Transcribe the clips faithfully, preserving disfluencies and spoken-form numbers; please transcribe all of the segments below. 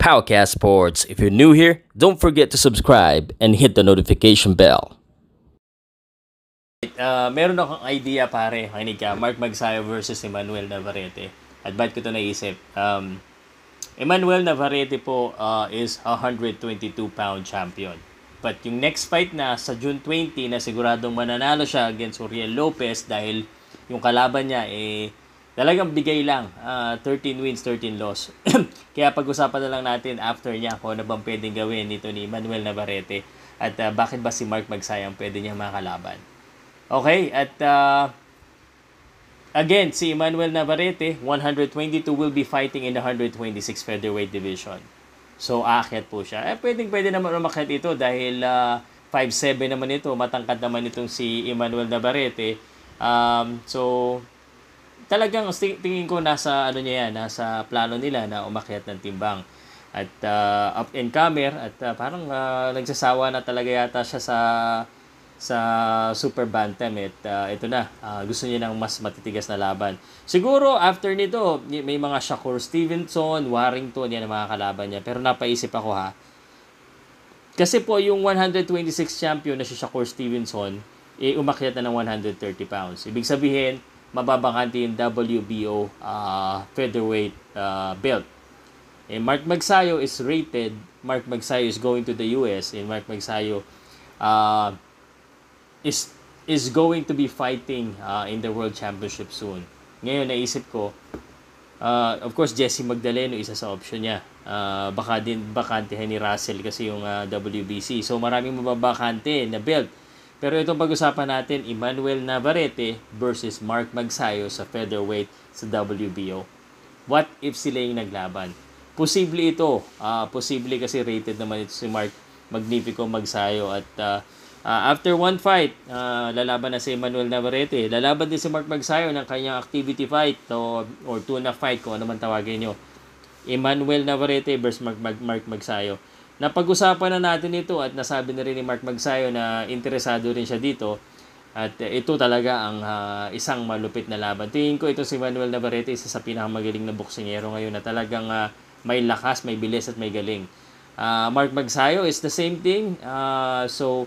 Powcast Sports. If you're new here, don't forget to subscribe and hit the notification bell. Uh, meron akong idea pare, makinig ka, Mark Magsayo versus Emanuel Navarrete. At ba't ko ito naisip? Um, Emanuel Navarrete po uh, is one hundred twenty-two pound champion. But yung next fight na sa June twentieth na siguradong mananalo siya against Uriel Lopez dahil yung kalaban niya eh talagang bigay lang, uh, thirteen wins, thirteen loss. Kaya pag-usapan na lang natin after niya kung ano bang pwedeng gawin nito ni Emanuel Navarrete at uh, bakit ba si Mark Magsayo ang pwede niya makalaban. Okay, at uh, again, si Emanuel Navarrete, one hundred twenty-two will be fighting in the one hundred twenty-six featherweight division. So, aakyat po siya. Eh, pwedeng pwede naman umakyat ito dahil uh, five seven naman ito. Matangkad naman itong si Emanuel Navarrete. Um, so, talagang tingin ko nasa, ano niya yan, nasa plano nila na umakyat ng timbang. At uh, up and comer at uh, parang uh, nagsasawa na talaga yata siya sa sa super bantam at uh, ito na, uh, gusto niya ng mas matitigas na laban. Siguro after nito, may mga Shakur Stevenson, Warrington, yan ang mga kalaban niya. Pero napaisip ako ha, kasi po yung one hundred twenty-six champion na si Shakur Stevenson, eh, umakyat na ng one hundred thirty pounds. Ibig sabihin, mababangkanti yung W B O uh, Featherweight uh, belt. Eh, Mark Magsayo is rated, Mark Magsayo is going to the U S, and Mark Magsayo uh, is is going to be fighting uh, in the World Championship soon. Ngayon, naisip ko, uh, of course, Jesse Magdaleno, isa sa option niya. Uh, baka din bakantehan ni Russell kasi yung uh, W B C. So, maraming mababakante na belt. Pero itong pag-usapan natin, Emanuel Navarrete versus Mark Magsayo sa featherweight sa W B O. What if sila yung naglaban? Posible ito. Uh, posible kasi rated naman ito si Mark Magnifico Magsayo at uh, Uh, after one fight, uh, lalaban na si Emanuel Navarrete. Lalaban din si Mark Magsayo ng kanyang activity fight o, or tuna fight, kung ano man tawagin nyo. Emanuel Navarrete versus Mark, Mark, Mark Magsayo. Napag-usapan na natin ito at nasabi na rin ni Mark Magsayo na interesado rin siya dito. At uh, ito talaga ang uh, isang malupit na laban. Tingin ko ito si Emanuel Navarrete, isa sa pinakamagaling na boksingero ngayon na talagang uh, may lakas, may bilis at may galing. Uh, Mark Magsayo is the same thing. Uh, so,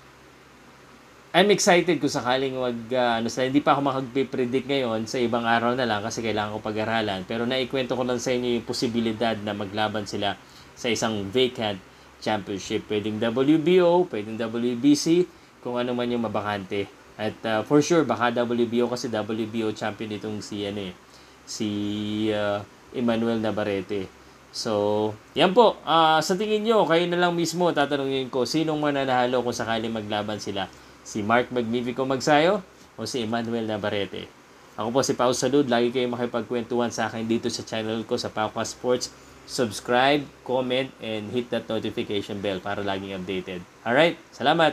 I'm excited kung sakaling wag, uh, ano, sa, hindi pa ako makapag-predict ngayon, sa ibang araw na lang kasi kailangan ko pag-aralan. Pero naikwento ko lang sa inyo yung posibilidad na maglaban sila sa isang vacant championship. Pwedeng W B O, pwedeng W B C, kung ano man yung mabakante. At uh, for sure, baka W B O kasi W B O champion itong si, ano, eh, si uh, Emanuel Navarrete. So, yan po. Uh, sa tingin nyo, kayo na lang mismo tatanungin ko, sinong mananalo kung sakaling maglaban sila? Si Mark Magnifico Magsayo o si Emanuel Navarrete? Ako po si Pau Salud. Lagi kayong makipagkwentuhan sa akin dito sa channel ko sa Powcast Sports. Subscribe, comment, and hit that notification bell para laging updated. Alright, salamat!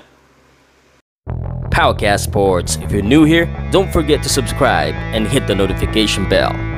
Powcast Sports. If you're new here, don't forget to subscribe and hit the notification bell.